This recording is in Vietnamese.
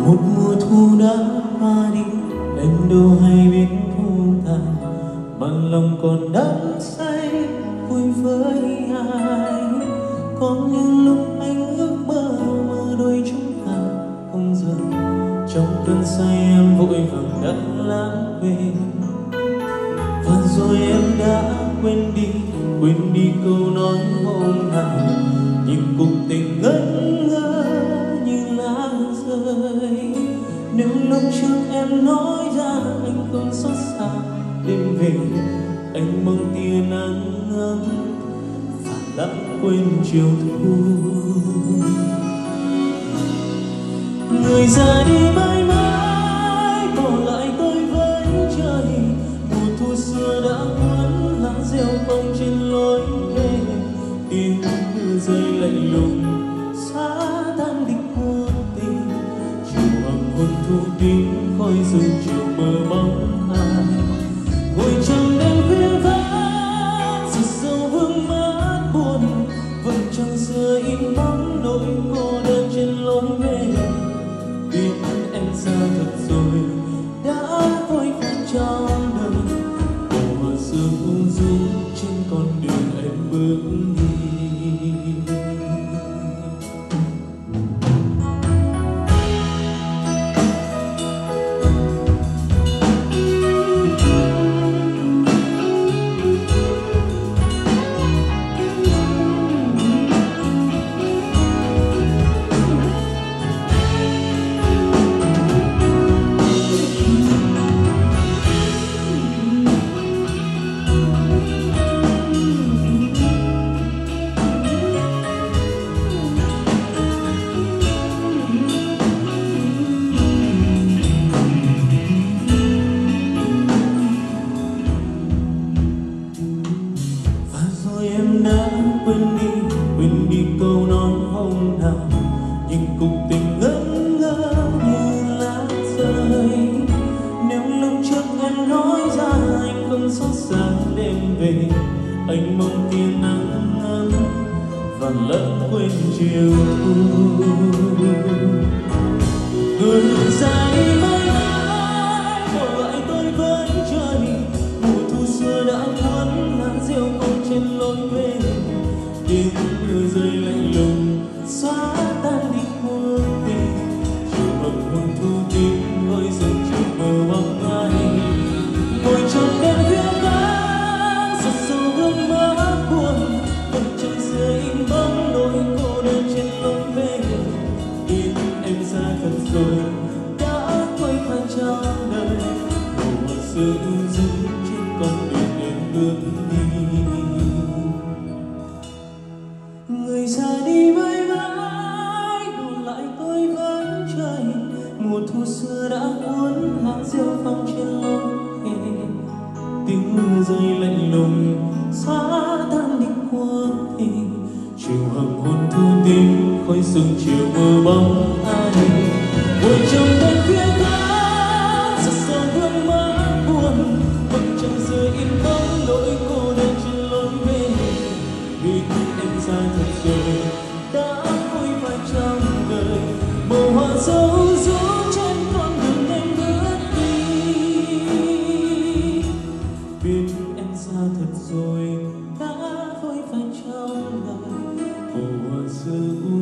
Một mùa thu đã qua đi, em đâu hay biết không tàn, mà lòng còn đắm say vui với ai. Có những lúc anh ước mơ đôi chúng ta không rời, trong cơn say em vội vàng đã lãng quên. Và rồi em đã quên đi câu nói hôm nào, nhìn cuộc tình ngẩn ngơ như lá rơi. Nếu lúc trước em nói ra anh không xót xa, đêm về anh mong tia nắng ấm và lãng quên chiều thu. Người ra đi mãi mãi, bỏ lại tôi với trời. Mùa thu xưa đã cuốn lá rêu phong trên lối về, tiếng mưa rơi lạnh lùng xóa tan đi cuộc tình. Chiều hoàng hôn thu tím khói rừng chiều mơ bóng ai, ngồi trong đêm khuya vắng sự sâu vương mắt buồn. Vầng trăng xưa in bóng nỗi cô đơn trên lối về. Biết em xa thật rồi đã vội vã trong đời, mùa sương ung dung trên con đường em bước đi. Em đã quên đi câu nói hôm nào, nhưng cuộc tình ngẩn ngơ như lá rơi. Nếu lúc trước em nói ra anh không xót xa đêm về, anh mong tia nắng ấm và lãng quên chiều thu. Người ra đi mãi mãi, bỏ lại tôi với trời. Mùa thu xưa đã cuốn lá rêu phong trên lối về, tiếng mưa rơi lạnh lùng xóa tan đi cuộc tình. Chiều hoàng hôn thu tím khói rừng chiều mơ bóng ai, ngồi trong đêm khuya vắng sầu sầu vương mắt buồn. Vầng trăng xưa in bóng nỗi cô đơn trên lối về. Biết em xa thật rồi đã quay qua trong đời, mùa sương ung dung trên con đường em bước đi. Người ra đi mãi mãi, đổ lại tôi với trời. Mùa thu xưa đã cuốn lá rêu phong trên lối về, tiếng mưa rơi lạnh lùng xóa tan đi cuộc tình. Chiều hoàng hôn thu tím khói sương chiều mơ bóng ai, ngồi trong đêm khuya vắng sầu sầu vương mắt buồn. Vầng trăng xưa in bóng nỗi cô đơn trên lối về. Biết em xa thật rồi đã vội vã trong đời, màu hoa dấu rũ trên con đường em bước đi. Biết em xa thật rồi đã vội vã trong đời, màu hoa rơi